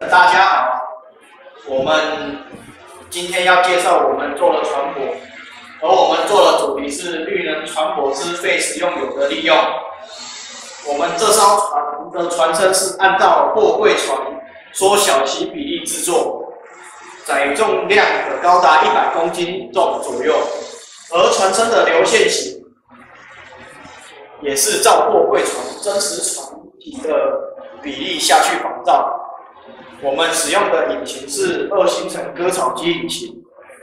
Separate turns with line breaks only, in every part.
大家好，我们今天要介绍我们做的船舶，而我们做的主题是绿能船舶之废食用油的利用。我们这艘船的船身是按照货柜船缩小其比例制作，载重量可高达100公斤重左右，而船身的流线型也是照货柜船真实船体的比例下去仿造。我们使用的引擎是2行程割草机引擎，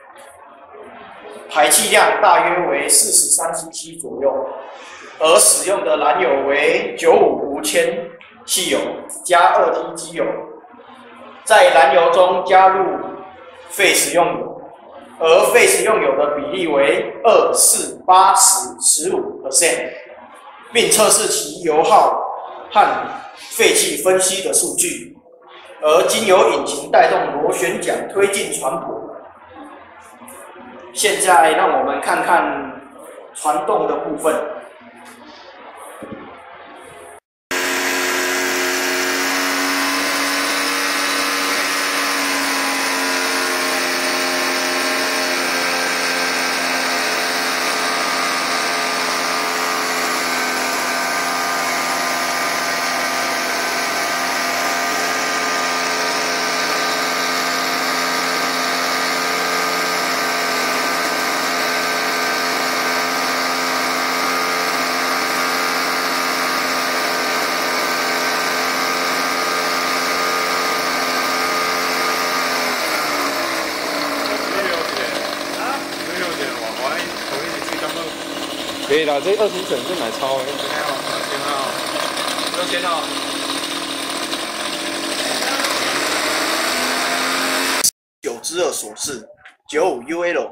排气量大约为43 cc 左右，而使用的燃油为955000汽油加2T 机油，在燃油中加入废食用油，而废食用油的比例为2、4、8、10、15%， 并测试其油耗和废气分析的数据。而经由引擎带动螺旋桨推进船舶。现在让我们看看船动的部分。
可以啦，这2行程就买超哎。
6千哦。9之2所示95UL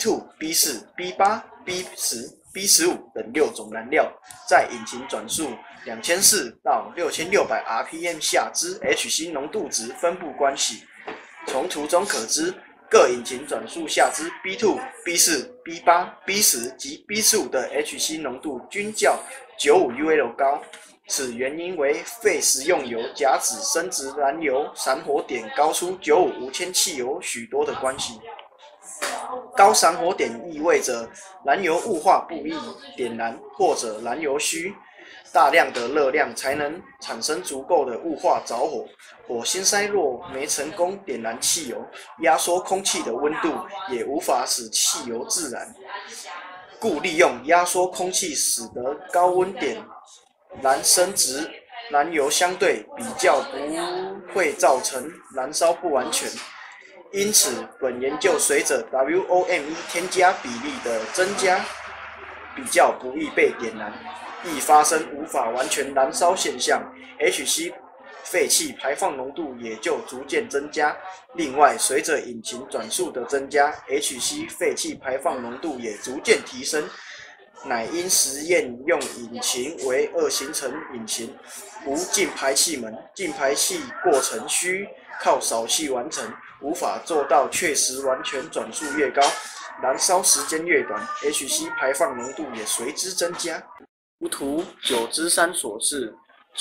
B2、B4、B8、B10、B15等6种燃料，在引擎转速2400到6600 RPM 下之 HC 浓度值分布关系。从图中可知，各引擎转速下之 B2、B4、B8、B10 及 B15 的 HC 浓度均较95UL 高，此原因为废食用油甲酯生质燃油闪火点高出955000汽油许多的关系。高闪火点意味着燃油雾化不易点燃，或者燃油需大量的热量才能产生足够的雾化着火。火星塞若没成功点燃汽油，压缩空气的温度也无法使汽油自燃，故利用压缩空气，使得高温点燃生质燃油相对比较不会造成燃烧不完全。因此，本研究随着 WOME 添加比例的增加，比较不易被点燃，易发生无法完全燃烧现象。HC 废气排放浓度也就逐渐增加。另外，随着引擎转速的增加 ，HC 废气排放浓度也逐渐提升。乃因实验用引擎为2行程引擎，无进排气门，进排气过程需靠扫气完成，无法做到确实完全转速越高，燃烧时间越短 ，HC 排放浓度也随之增加。图9之3所示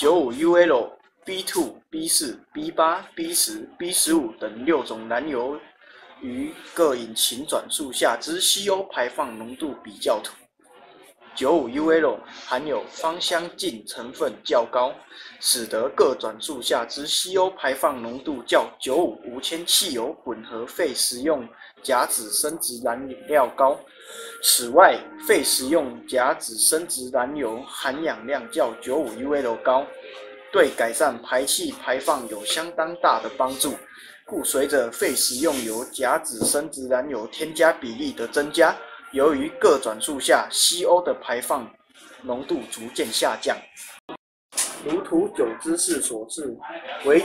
95UL、B2、B4、B8、B10、B15等6种燃油于各引擎转速下之 CO 排放浓度比较图。95UL 含有芳香烬成分较高，使得各转速下之 CO 排放浓度较955000汽油混合废食用甲酯生质燃料高。此外，废食用甲酯生质燃油含氧量较95UL 高，对改善排气排放有相当大的帮助。故随着废食用油甲酯生质燃油添加比例的增加，由于各转速下 CO 的排放浓度逐渐下降。如图9之4所示，为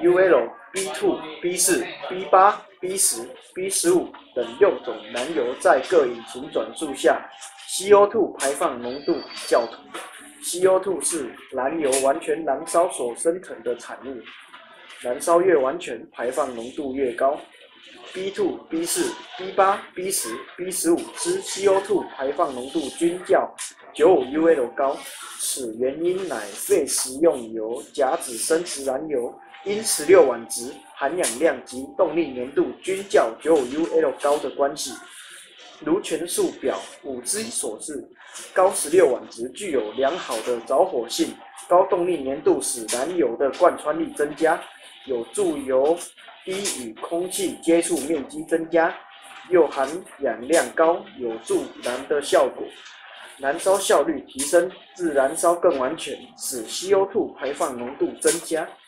95UL、B2、B4、B8、B10、B15等6种燃油在各引擎转速下 CO2 排放浓度较同。CO2 是燃油完全燃烧所生成的产物，燃烧越完全，排放浓度越高。B2、B4、B8、B10、B15之 CO2 排放浓度均较95UL 高，此原因乃废食用油、甲酯生质燃油因16烷值、含氧量及动力粘度均较 95UL 高的关系，如前述表5之所示，高16烷值具有良好的着火性，高动力粘度使燃油的贯穿力增加，有助油滴与空气接触面积增加，又含氧量高，有助燃的效果。燃烧效率提升，致燃烧更完全，使 CO2 排放浓度增加。